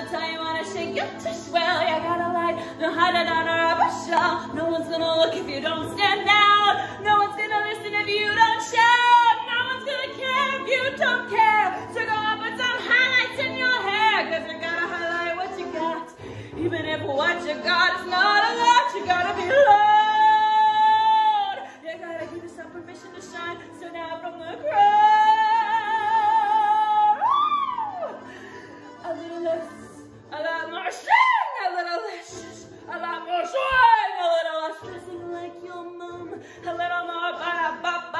tell you wanna shake you to swell. You gotta light, no hide it under a bushel. No one's gonna look if you don't stand out. No one's gonna listen if you don't shout. No one's gonna care if you don't care. So go and put some highlights in your hair, cause you gotta highlight what you got. Even if what you got is not a lot, you gotta be loud. You gotta give yourself permission to shine, stand out from the crowd. Woo! A little less, a lot more swing, a little less, a lot more swing, a little less dressing like your mom, a little more ba ba ba.